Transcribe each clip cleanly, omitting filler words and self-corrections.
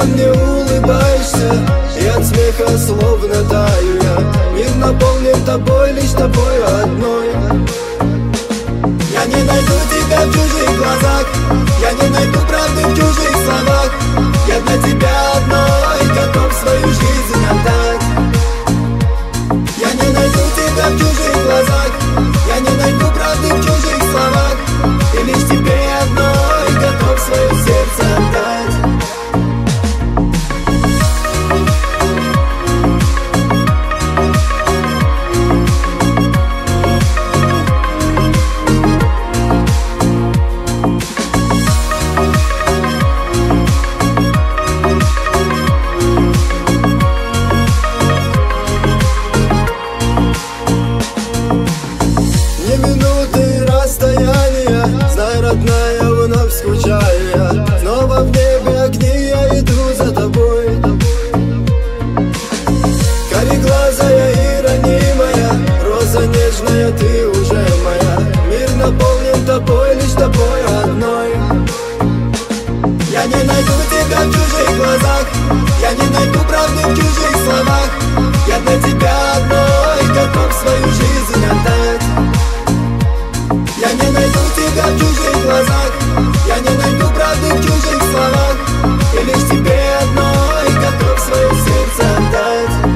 мне улыбаешься, и от смеха словно таю я. Мир наполнен тобой, лишь тобой одной. Я не найду тебя в чужих глазах, я не найду правды в чужих словах. Я для тебя одной готов свою жизнь отдать. Я не найду тебя в чужих глазах, я не найду правды в чужих словах. И лишь тебе одной готов свое сердце отдать. Знай, родная, вновь скучаю я. Снова в небе огни, я иду за тобой. Кареглазая и ранимая, роза нежная, ты уже моя. Мир наполнен тобой, лишь тобой одной. Я не найду тебя в чужих глазах, я не найду правды в чужих словах. Я для тебя одной готов свою жизнь отдать. Я не найду тебя в чужих глазах, я не найду правды в чужих словах. И лишь тебе одной готов свое сердце отдать.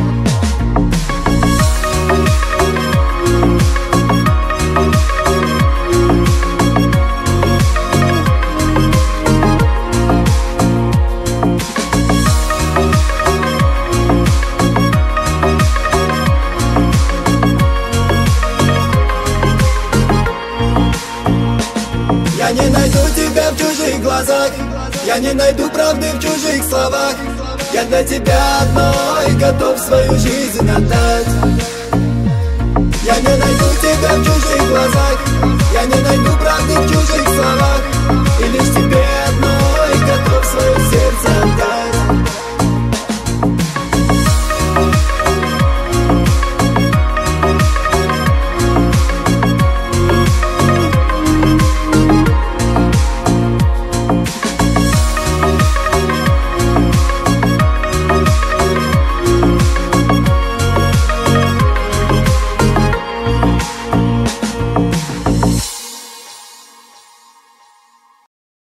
Я не найду тебя в чужих глазах, я не найду правды в чужих словах. Я для тебя одной готов свою жизнь отдать. Я не найду тебя в чужих глазах, я не найду правды в чужих